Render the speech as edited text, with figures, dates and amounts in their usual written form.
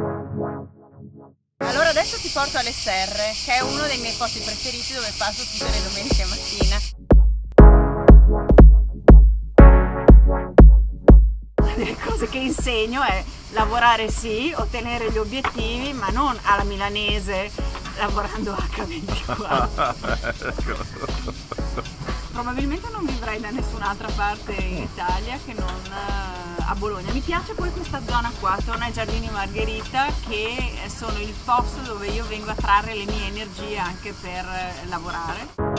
Allora adesso ti porto alle Serre, che è uno dei miei posti preferiti dove passo tutte le domeniche mattina. Le cose che insegno è lavorare sì, ottenere gli obiettivi, ma non alla milanese, lavorando H24. Probabilmente non vivrei da nessun'altra parte in Italia che non a Bologna. Mi piace poi questa zona qua, Torna ai Giardini Margherita, che sono il posto dove io vengo a trarre le mie energie anche per lavorare.